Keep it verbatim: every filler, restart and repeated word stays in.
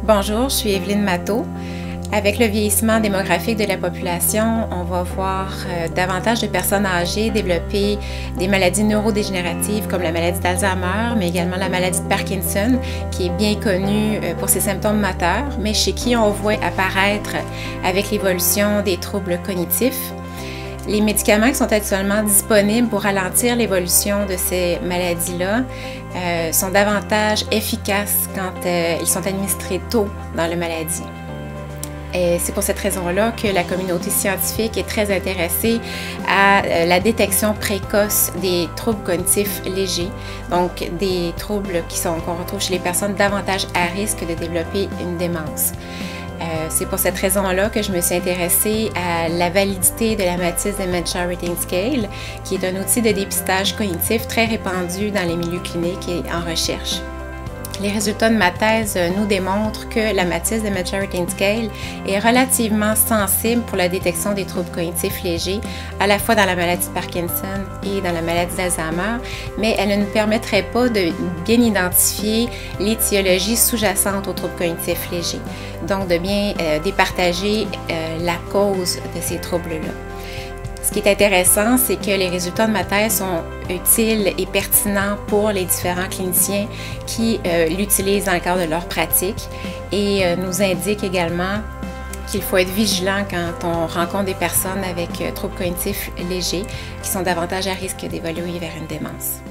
Bonjour, je suis Evelyne Matteau. Avec le vieillissement démographique de la population, on va voir euh, davantage de personnes âgées développer des maladies neurodégénératives comme la maladie d'Alzheimer, mais également la maladie de Parkinson, qui est bien connue euh, pour ses symptômes moteurs, mais chez qui on voit apparaître avec l'évolution des troubles cognitifs. Les médicaments qui sont actuellement disponibles pour ralentir l'évolution de ces maladies-là euh, sont davantage efficaces quand euh, ils sont administrés tôt dans la maladie. C'est pour cette raison-là que la communauté scientifique est très intéressée à euh, la détection précoce des troubles cognitifs légers, donc des troubles qui sont qu'on retrouve chez les personnes davantage à risque de développer une démence. Euh, c'est pour cette raison-là que je me suis intéressée à la validité de la Mathis Dementia Rating Scale, qui est un outil de dépistage cognitif très répandu dans les milieux cliniques et en recherche. Les résultats de ma thèse nous démontrent que la Mathis Dementia Rating Scale est relativement sensible pour la détection des troubles cognitifs légers, à la fois dans la maladie de Parkinson et dans la maladie d'Alzheimer, mais elle ne nous permettrait pas de bien identifier l'étiologie sous-jacente aux troubles cognitifs légers, donc de bien euh, départager euh, la cause de ces troubles-là. Ce qui est intéressant, c'est que les résultats de ma thèse sont utiles et pertinents pour les différents cliniciens qui euh, l'utilisent dans le cadre de leur pratique et euh, nous indiquent également qu'il faut être vigilant quand on rencontre des personnes avec euh, troubles cognitifs légers qui sont davantage à risque d'évoluer vers une démence.